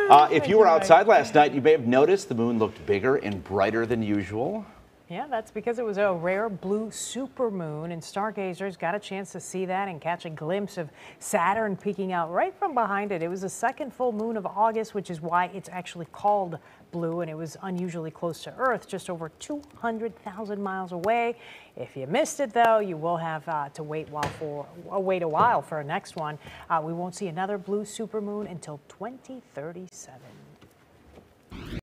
If you were outside last night, you may have noticed the moon looked bigger and brighter than usual. Yeah, that's because it was a rare blue supermoon, and stargazers got a chance to see that and catch a glimpse of Saturn peeking out right from behind it. It was the second full moon of August, which is why it's actually called blue, and it was unusually close to Earth, just over 200,000 miles away. If you missed it, though, you will have to wait a while for our next one. We won't see another blue supermoon until 2037.